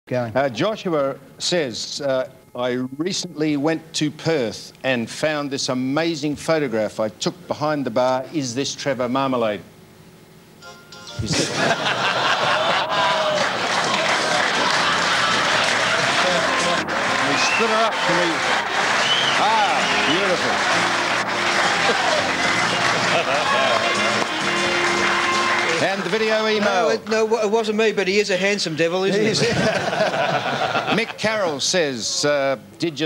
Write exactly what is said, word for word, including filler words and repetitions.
Going. Uh, Joshua says, uh, I recently went to Perth and found this amazing photograph I took behind the bar. Is this Trevor Marmalade? He said... Can we split her up? Can we... Ah, beautiful. And the video email. No, it, no, it wasn't me, but he is a handsome devil, isn't he? Mick Carroll says, uh, did you